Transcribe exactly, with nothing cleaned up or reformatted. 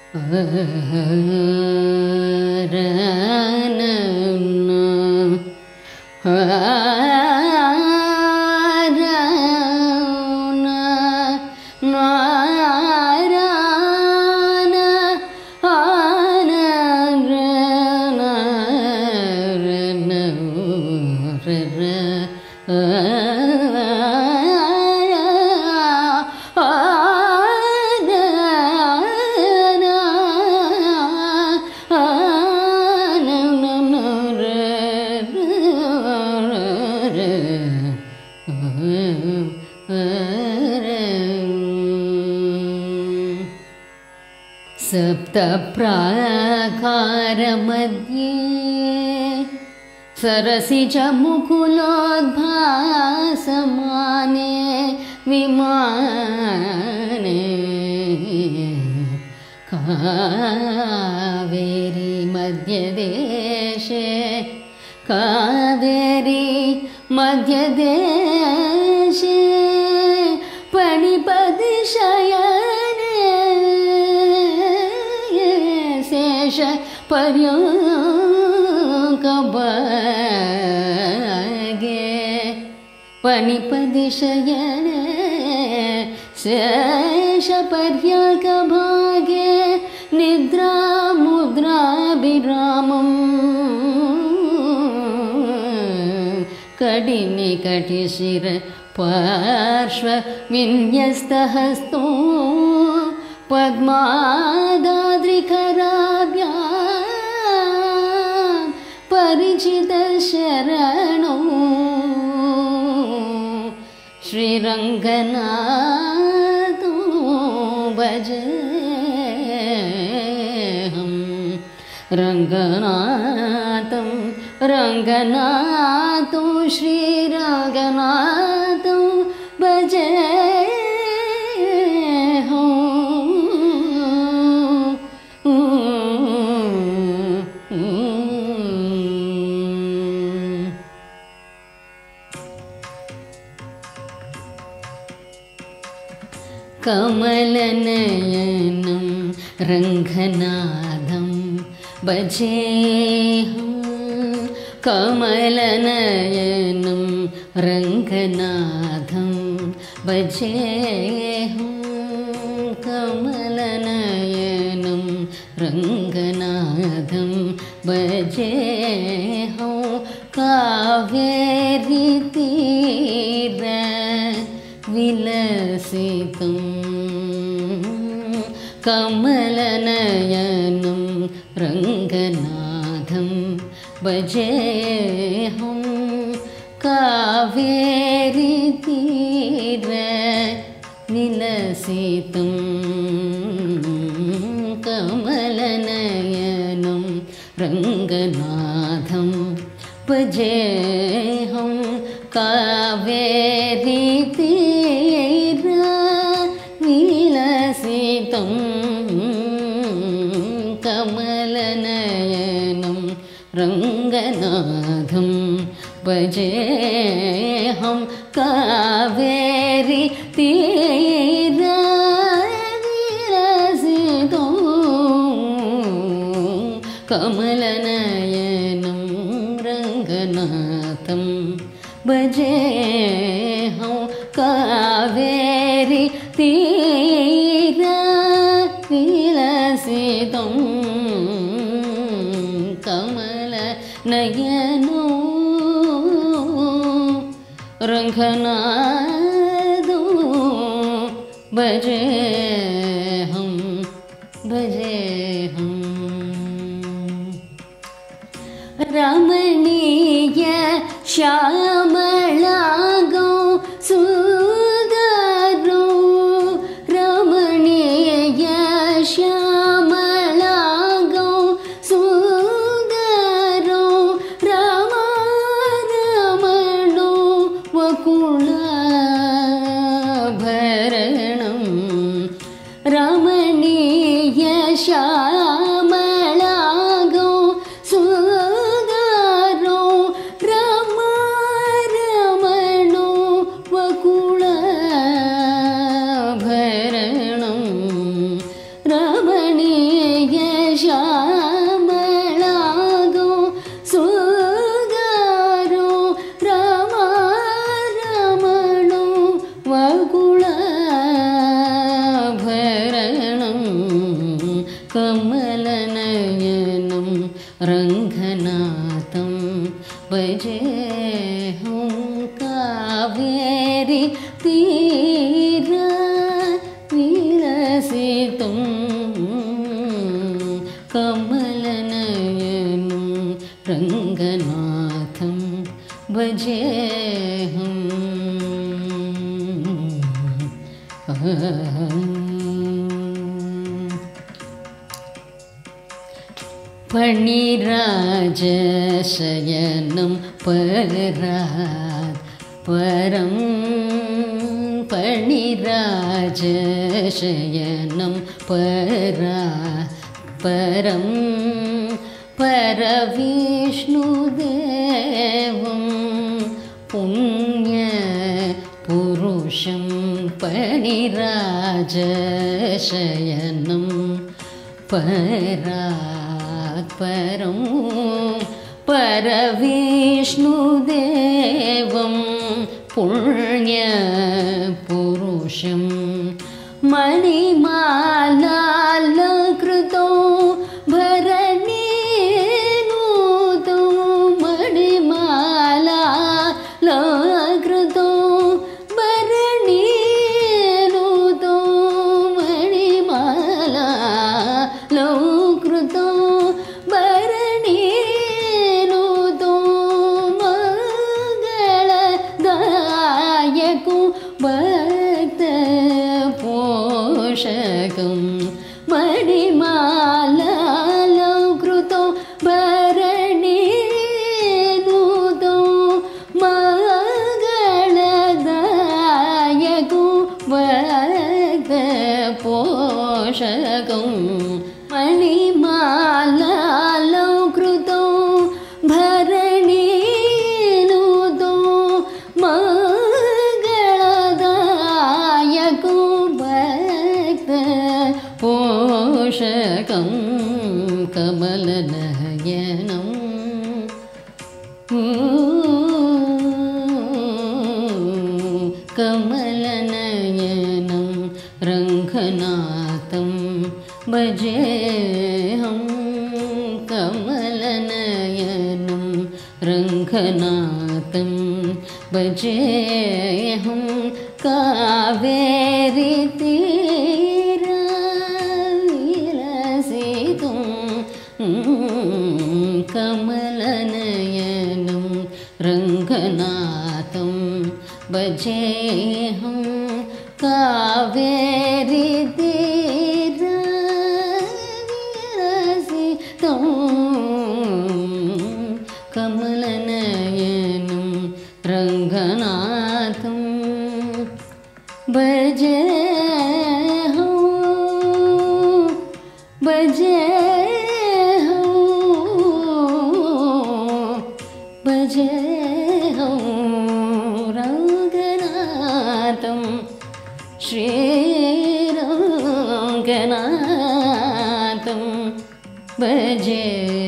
सप्तप्राकारमध्ये सरसिज मुकुलोद्भासमाने विमाने कावेरी मध्यदेशे कावेरी मध्यदेशे पणिपदिशयने शेष पर्यङ्कभागे पणिपदिशयने शेष पर्यङ्कभागे निद्रा मुद्राभिरामम् कटिनिकटिशिर पार्श्व विन्यस्तहस्तो पद्मादाद्रिकराभ्यां परिचितशरणो श्रीरङ्गनाथो भजेऽहं रङ्गनाथं रङ्गनाथो श्रीरङ्गनाथो भजेऽहं कमलनयनं रङ्गनाथं भजेऽहं कमलनयनं रङ्गनाथं भजेऽहं कमलनयनं रङ्गनाथं भजेऽहं कावेरीतीर विलसितं कमलनयनं रङ्गनाथं भजेऽहं कावेरीतीर विलसितं कमलनयनं रङ्गनाथं भजेऽहं कावेरीतीर विलसितं कमलनयनं रङ्गनाथं भजेऽहं कावेरीतीर विलसितं कमलनयनं रङ्गनाथं भजेऽहं कावेरीतीर विलसितं कमलनयनो रङ्गनाथो भजेऽहं भजेऽहं रमणीय श्यामलागो सुन्दरो रमणीय श्यामलागो सुन्दरो रमारमणो वकुलाभरणं रमणीय श्यामलागो सुन्दरो रमारमणो वकुलाभरणं रमणीय ಶ್ಯಾಮಳಾಗೋ ಸುಗಾರೋ ರಾಮ ರಮಣೋ ವಕುಳಾಭರಣಂ ಕಮಲನಯನಂ ರಂಗನಾಥಂ ಭಜೇಹಂ ಕಾವೇರಿ ತೀರ ವಿಲಸಿತಂ ಕಮಲನಯನಂ ರಂಗನಾಥಂ ಭಜೇಹಂ फणिराजशयनं परात् परं फणिराजशयनं परात् परं परविष्णुदेवं पुण्यपुरुषं फणिराजशयनं परात् परं परविष्णुदेवं पुण्यपुरुषं मणिमालालकृतो भरणीनुतो मणिमालालकृतो भरणीनुतो मणिमालालकृतो भरणीनुतो मंगलदायको भक्तपोषकं मणिमालालकृतो भरणीनुतो मंगलदायको भक्तपोषकं मणिमालालकृतो भरणीनुतो मंगलदायको भक्तपोषकं कमलनयनं कमलनयनं रङ्गनाथं भजेऽहं कमलनयनं रङ्गनाथं भजेऽहं कावेरी तीरविलसितं कमलनयनं रङ्गनाथं भजेऽहं कावेरी तीरविलसितं कमलनयनं रङ्गनाथं भजेऽहं भजेऽहं भजेऽहं रङ्गनाथं श्रीरङ्गनाथं भजे